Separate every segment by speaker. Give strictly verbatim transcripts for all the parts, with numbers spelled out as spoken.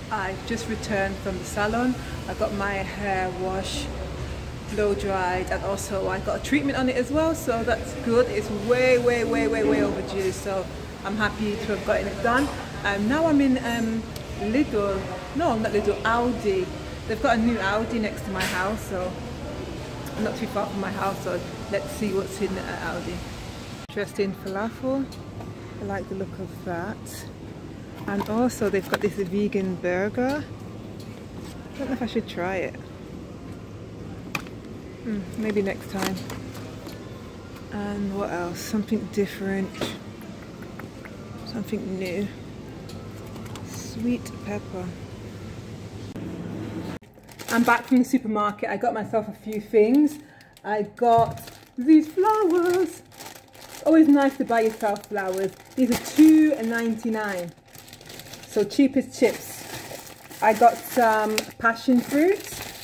Speaker 1: I just returned from the salon. I got my hair washed, blow dried, and also I got a treatment on it as well, so that's good. It's way way way way way overdue, so I'm happy to have gotten it done. Um, now I'm in um, Lidl, no not Lidl, Aldi. They've got a new Aldi next to my house, so I'm not too far from my house, so let's see what's in at Aldi. Interesting falafel, I like the look of that. And also they've got this vegan burger. I don't know if I should try it. Mm, maybe next time. And what else? Something different. Something new. Sweet pepper. I'm back from the supermarket. I got myself a few things. I got these flowers. It's always nice to buy yourself flowers. These are two ninety-nine. So cheap as chips. I got some passion fruit.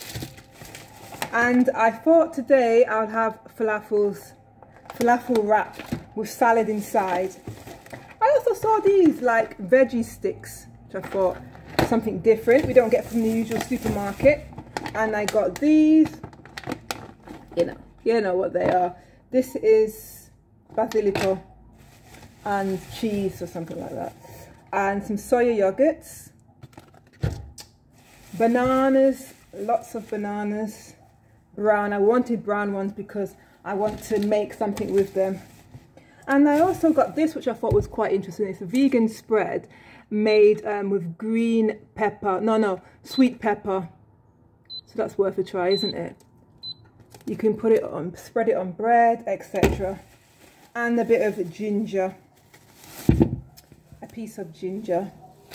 Speaker 1: And I thought today I would have falafels, falafel wrap with salad inside. I also saw these like veggie sticks, which I thought something different we don't get from the usual supermarket. And I got these, you know, you know what they are. This is basilico and cheese or something like that. And some soya yogurts, bananas, lots of bananas. Brown, I wanted brown ones because I want to make something with them. And I also got this, which I thought was quite interesting. It's a vegan spread made um, with green pepper, no no sweet pepper, so that's worth a try, isn't it? You can put it on, spread it on bread, etc. And a bit of ginger, a piece of ginger.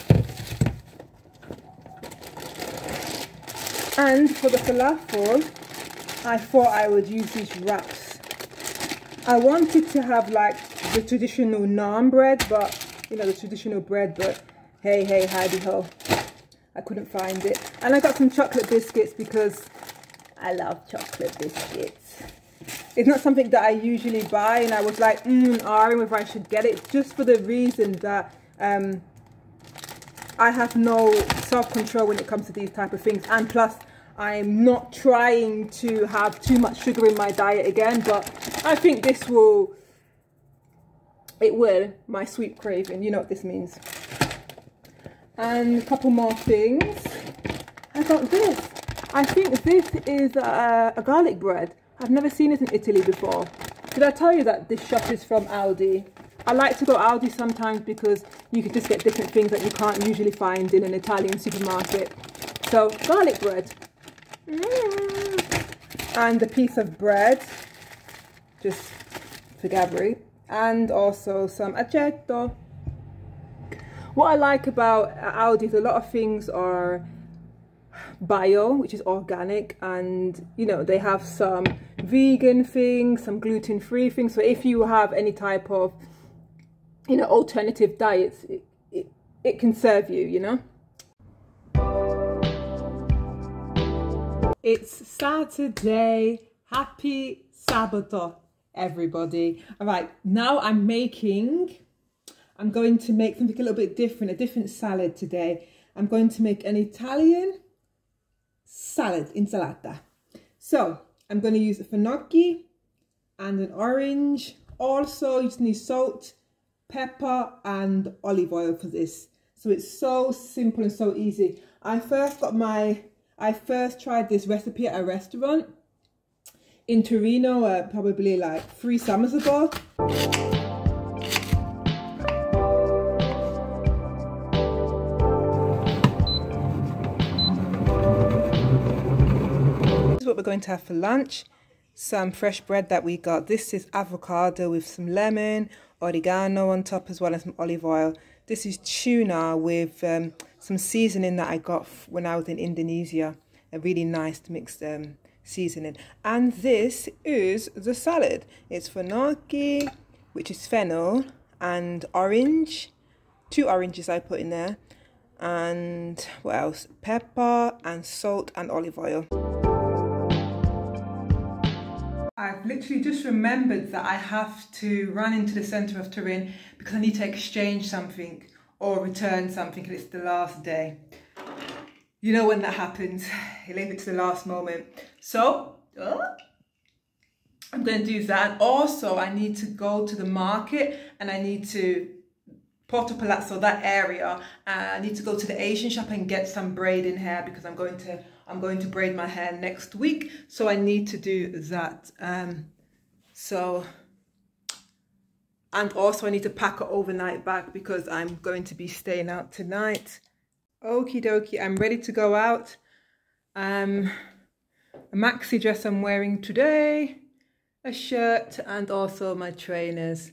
Speaker 1: And for the falafel, I thought I would use these wraps. I wanted to have like the traditional naan bread, but you know, the traditional bread, but hey, hey, hidey ho. I couldn't find it. And I got some chocolate biscuits because I love chocolate biscuits. It's not something that I usually buy, and I was like, mm, arguing whether I should get it, just for the reason that um, I have no self-control when it comes to these type of things. And plus, I'm not trying to have too much sugar in my diet again, but I think this will, it will, my sweet craving, you know what this means. And a couple more things. I got this. I think this is a, a garlic bread. I've never seen it in Italy before. Did I tell you that this shop is from Aldi? I like to go Aldi sometimes because you can just get different things that you can't usually find in an Italian supermarket. So, garlic bread. Mm. And a piece of bread, just for Gabri, and also some aceto. What I like about Aldi is a lot of things are bio, which is organic, and you know, they have some vegan things, some gluten-free things. So if you have any type of, you know, alternative diets, it, it, it can serve you, you know. It's Saturday. Happy Sabato, everybody. All right, now I'm making, I'm going to make something a little bit different, a different salad today. I'm going to make an Italian salad, insalata. So I'm going to use a finocchi and an orange. Also, you just need salt, pepper, and olive oil for this. So it's so simple and so easy. I first got my I first tried this recipe at a restaurant in Turin, uh, probably like three summers ago. This is what we're going to have for lunch. Some fresh bread that we got. This is avocado with some lemon, oregano on top, as well as some olive oil. This is tuna with um, some seasoning that I got when I was in Indonesia. A really nice mixed um, seasoning. And this is the salad. It's finocchi, which is fennel, and orange. Two oranges I put in there. And what else? Pepper and salt and olive oil. I've literally just remembered that I have to run into the centre of Turin because I need to exchange something or return something, and it's the last day. you know when that happens, you leave it to the last moment. So uh, I'm going to do that. Also, I need to go to the market and I need to Porto Palazzo, that area. Uh, I need to go to the Asian shop and get some braiding hair because I'm going to I'm going to braid my hair next week. So I need to do that. Um, so, and also I need to pack an overnight bag because I'm going to be staying out tonight. Okie dokie, I'm ready to go out. Um, a maxi dress I'm wearing today, a shirt, and also my trainers.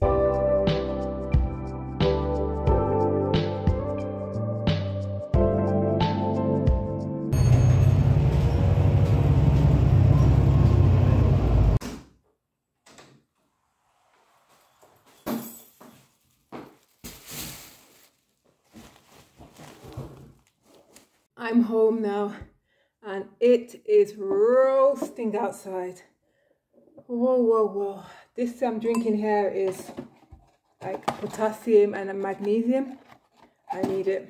Speaker 1: I'm home now and it is roasting outside. Whoa, whoa, whoa. This I'm drinking here is like potassium and magnesium. I need it.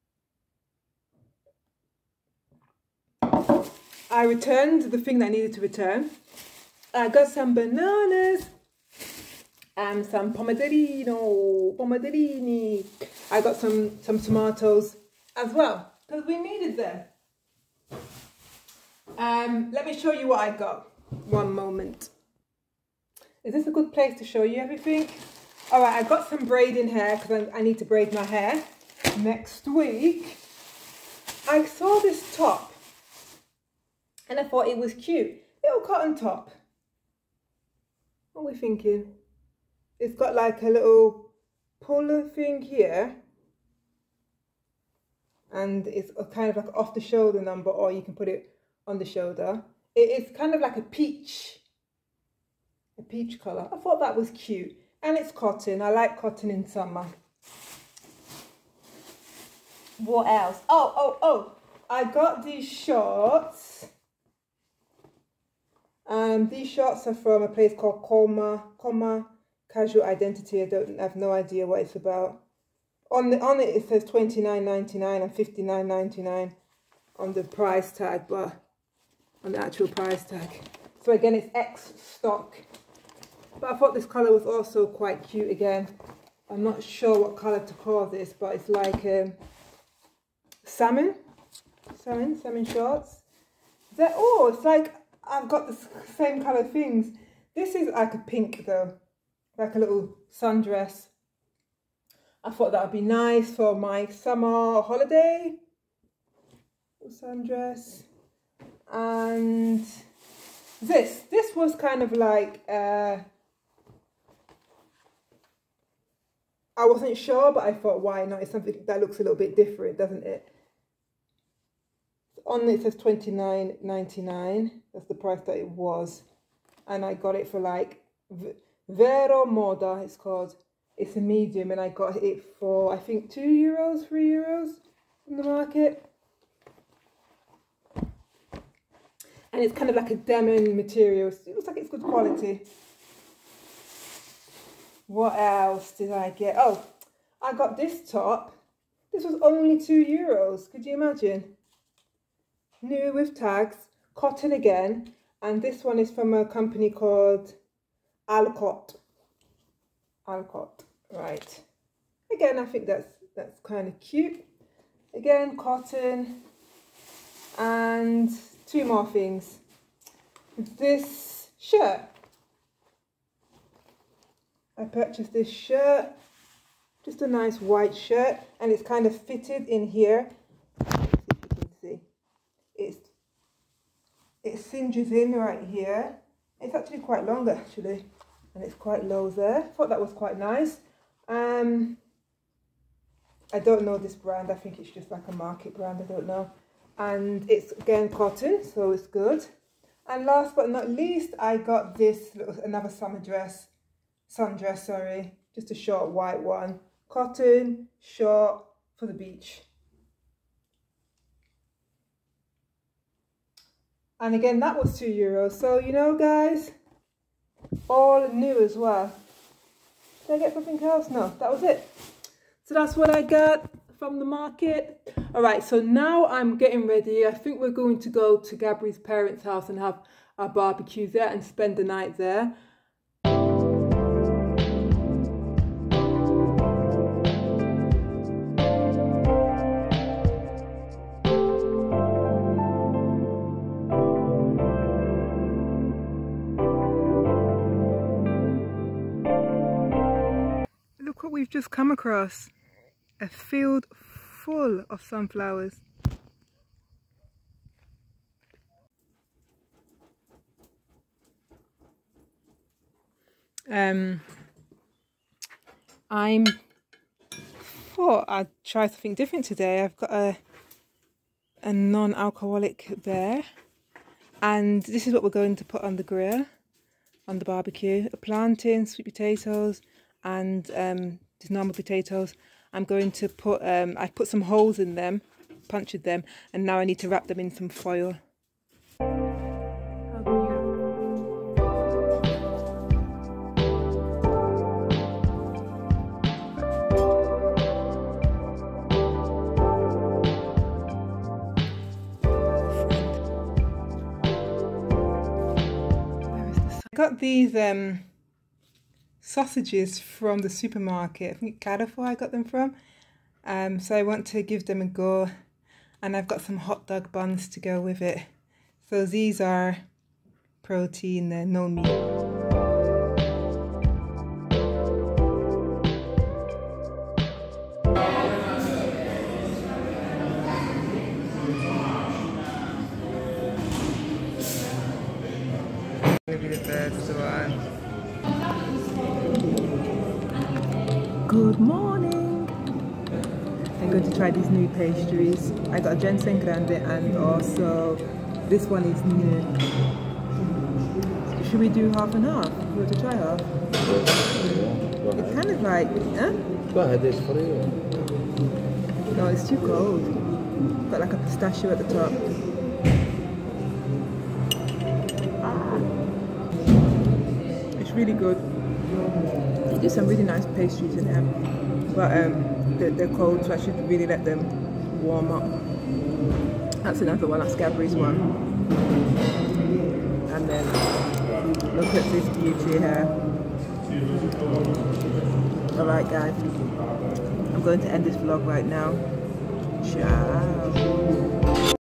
Speaker 1: I returned the thing that I needed to return. I got some bananas and some pomodorini, pomodorini. I got some, some tomatoes as well, because we needed them. Um, let me show you what I got. One moment. Is this a good place to show you everything? All right, I got some braiding hair because I, I need to braid my hair next week. I saw this top and I thought it was cute. Little cotton top. What are we thinking? It's got like a little puller thing here. And it's a kind of like off the shoulder number, or you can put it on the shoulder. It is kind of like a peach, a peach color. I thought that was cute. And it's cotton. I like cotton in summer. What else? Oh, oh, oh. I got these shorts. Um, these shorts are from a place called Coma, Coma Casual Identity. I don't I have no idea what it's about. On the on it it says twenty-nine ninety-nine and fifty-nine ninety-nine on the price tag, but on the actual price tag. So again, it's X stock. But I thought this colour was also quite cute again. I'm not sure what colour to call this, but it's like um, salmon, salmon, salmon shorts. They're, oh, it's like I've got the same colour things. This is like a pink though, like a little sundress. I thought that would be nice for my summer holiday. Sundress. And this, this was kind of like, uh, I wasn't sure, but I thought, why not? It's something that looks a little bit different, doesn't it? On it says twenty-nine ninety-nine. That's the price that it was. And I got it for like, Vero Moda, it's called. It's a medium, and I got it for, I think, two euros, three euros from the market. And it's kind of like a denim material. It looks like it's good quality. What else did I get? Oh, I got this top. This was only two euros. Could you imagine? New with tags, cotton again. And this one is from a company called Alcott. Alcott, right. Again, I think that's that's kind of cute. Again, cotton. And two more things. This shirt. I purchased this shirt. Just a nice white shirt. And it's kind of fitted in here. Let's see if you can see. It's, it cinches in right here. It's actually quite long actually. And it's quite low there. I thought that was quite nice. Um, I don't know this brand. I think it's just like a market brand. I don't know. And it's again cotton, so it's good. And last but not least, I got this little, another summer dress, sundress, sorry, just a short white one. Cotton, short, for the beach. And again, that was two euros. So, you know, guys, all new as well. Did I get something else? No, that was it. So that's what I got from the market. All right, so now I'm getting ready. I think we're going to go to Gabri's parents' house and have our barbecue there and spend the night there. Look what we've just come across. A field full of sunflowers. Um, I'm thought I'd try something different today. I've got a a non-alcoholic beer, and this is what we're going to put on the grill, on the barbecue. A plantain, sweet potatoes, and um, just normal potatoes. I'm going to put, um, I put some holes in them, punctured them, and now I need to wrap them in some foil. How beautiful. I got these um, sausages from the supermarket. I think Carrefour I got them from. Um, so I want to give them a go, and I've got some hot dog buns to go with it. So these are protein, they're no meat. Maybe the first one. Good morning! I'm going to try these new pastries. I got a ginseng grande and also this one is new. Should we do half and half? You want to try half? It's kind of like, huh?
Speaker 2: Go ahead, it's for you.
Speaker 1: No, it's too cold. Got like a pistachio at the top. It's really good. They do some really nice pastries in here, but um, they're, they're cold, so I should really let them warm up. That's another one, that's Gabri's one. And then look at this beauty here. Alright guys, I'm going to end this vlog right now. Ciao.